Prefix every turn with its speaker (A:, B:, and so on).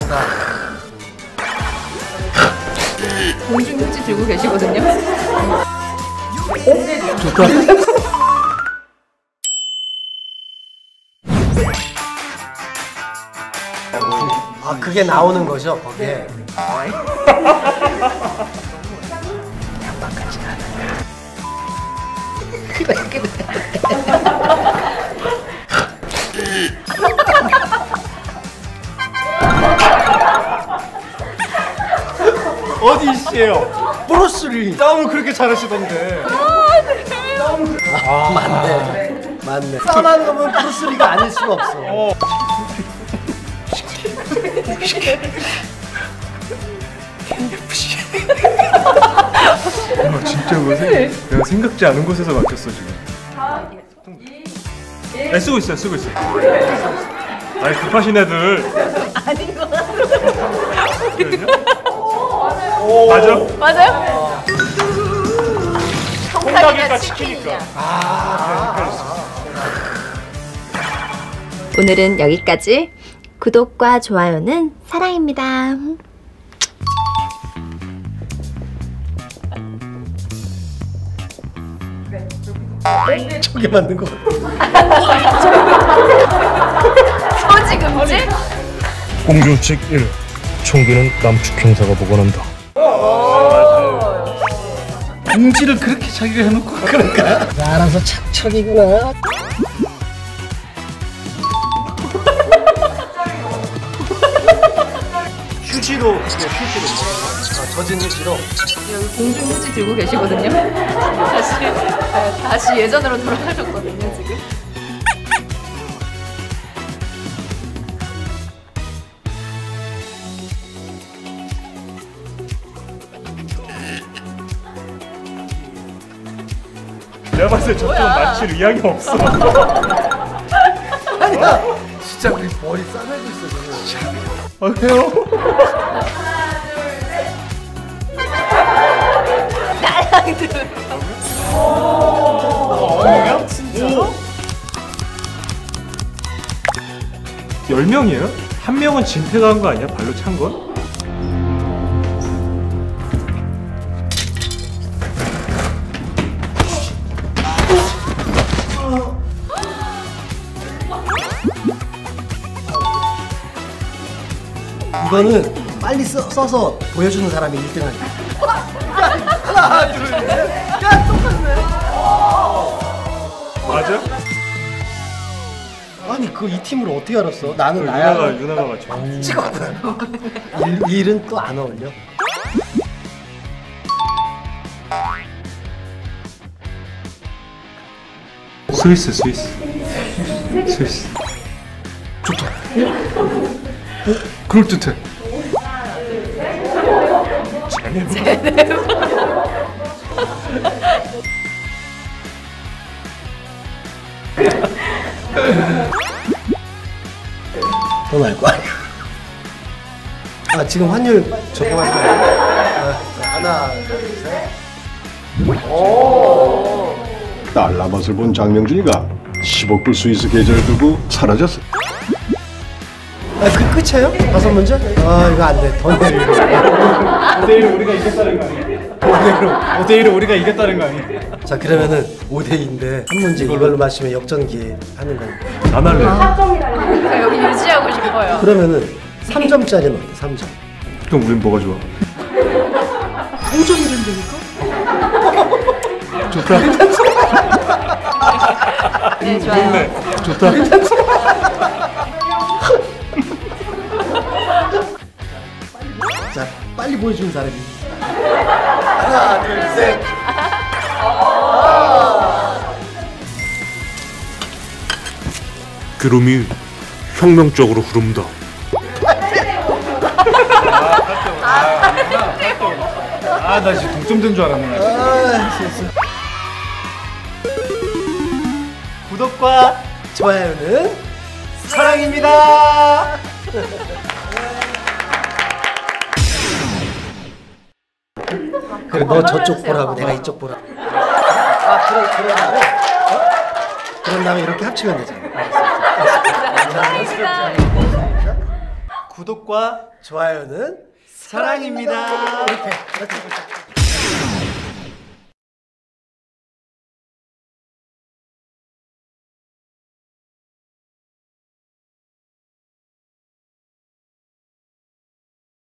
A: 공중휴지 들고 계시거든요.
B: 좋다.
C: 아, 그게 나오는 거죠, 거기에. 양반같이 가다가. 그래.
B: 어디 있어요?
C: 브루스리.
B: 싸움을 그렇게 잘하시던데.
C: 맞네. 싸움하는 거면 브루스리가 아닐 수가 없어.
B: 진짜 내가 생각지 않은 곳에서 맞췄어 지금. 쓰고 있어. 아니 급하신 애들.
A: 아닌 것 같아. 맞아요?
B: 통닭일까 치킨일까?
A: 오늘은 여기까지. 구독과 좋아요는 사랑입니다.
C: 저게 맞는 거 같아.
A: 소지금지?
D: 공규칙 1. 총기는 남측 형사가 보관한다.
C: 공지를 그렇게 자기가 해놓고 그럴까? 알아서 착척이구나. 휴지로. 젖은 휴지로.
A: 여기 공중휴지 들고 계시거든요. 다시 예전으로 돌아가셨거든요 지금.
B: 내가 봤을 때 저쪽은 맞출 의향이 없어.
C: 아니야. 진짜 우리 머리 싸매고 있어 지금.
B: 왜요?
A: 진짜로?
B: 10명이에요? 한 명은 진퇴가 한 거 아니야? 발로 찬 건?
C: 이거는 빨리 써서 보여주는 사람이 1등 하니까. 하나, 둘, 셋. 야, 똑같네.
B: 맞아?
C: 아니, 이 팀을 어떻게 알았어? 나는 나야.
B: 유나가 맞죠.
C: 찍었구나. 일은 또 안 어울려.
B: 스위스. 좋다. 그럴듯해. 제네브.
C: 더 나을 거 아니야. 아, 지금 환율 적용할 거야. 하나, 둘, 셋.
E: 달러맛을 본 장명준이가 10억 불 스위스 계좌를 두고 사라졌어.
C: 아, 그 끝이에요? 5문제? 아, 이거 안 돼. 더 내려.
B: 5대1로 우리가 이겼다는 거 아니야? 5대1로 우리가 이겼다는 거 아니야?
C: 자, 그러면은 5대2인데 한 문제 이걸로 맞추면 역전기 하는 거니까.
B: 안 할래.
A: 저 여기 유지하고 싶어요.
C: 그러면은 3점짜리는 어때? 3점.
B: 그럼 우린 뭐가 좋아?
C: 5점이 된다니까?
B: 좋다.
A: 네, 좋아요.
B: 좋다.
C: 자, 빨리 보여주는 사람이. 하나, 둘, 셋.
D: 구름이 혁명적으로 흐른다.
B: 나 지금 동점된 줄 알았네. 구독과
C: 좋아요는
B: 사랑입니다.
C: 그래, 너 저쪽 보라고 내가 이쪽 보라. 아, 그런 다음에 그런 다음에 이렇게 합치면 되잖아.
B: 구독과
C: 좋아요는
B: 사랑입니다.
C: 이렇게. 그렇지.